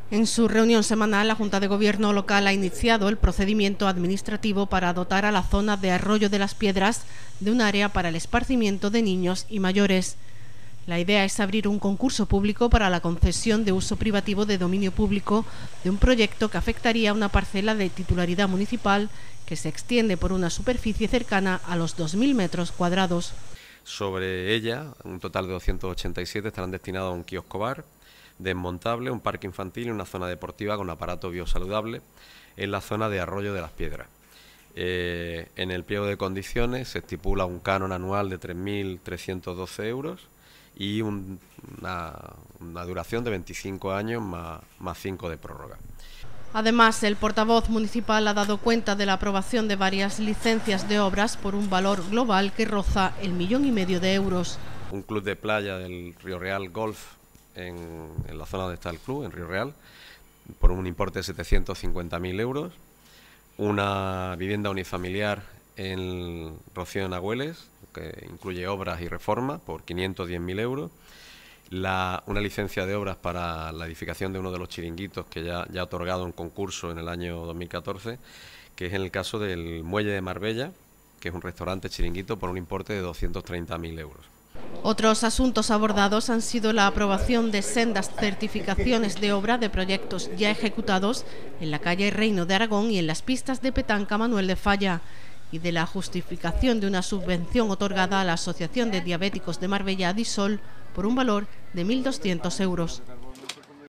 En su reunión semanal, la Junta de Gobierno local ha iniciado el procedimiento administrativo para dotar a la zona de Arroyo de las Piedras de un área para el esparcimiento de niños y mayores. La idea es abrir un concurso público para la concesión de uso privativo de dominio público de un proyecto que afectaría a una parcela de titularidad municipal que se extiende por una superficie cercana a los 2.000 metros cuadrados. Sobre ella, un total de 287 estarán destinados a un kiosco bar desmontable, un parque infantil y una zona deportiva con aparato biosaludable en la zona de Arroyo de las Piedras. En el pliego de condiciones se estipula un canon anual de 3.312 euros y una duración de 25 años más 5 de prórroga. Además, el portavoz municipal ha dado cuenta de la aprobación de varias licencias de obras por un valor global que roza el 1,5 millones de euros. Un club de playa del Río Real Golf en la zona donde está el club, en Río Real, por un importe de 750.000 euros. Una vivienda unifamiliar en Rocío de Nagüeles, que incluye obras y reformas, por 510.000 euros. Una licencia de obras para la edificación de uno de los chiringuitos que ya ha otorgado un concurso en el año 2014, que es en el caso del Muelle de Marbella, que es un restaurante chiringuito por un importe de 230.000 euros. Otros asuntos abordados han sido la aprobación de sendas certificaciones de obra de proyectos ya ejecutados en la calle Reino de Aragón y en las pistas de petanca Manuel de Falla, y de la justificación de una subvención otorgada a la Asociación de Diabéticos de Marbella, Adisol, por un valor de 1.200 euros.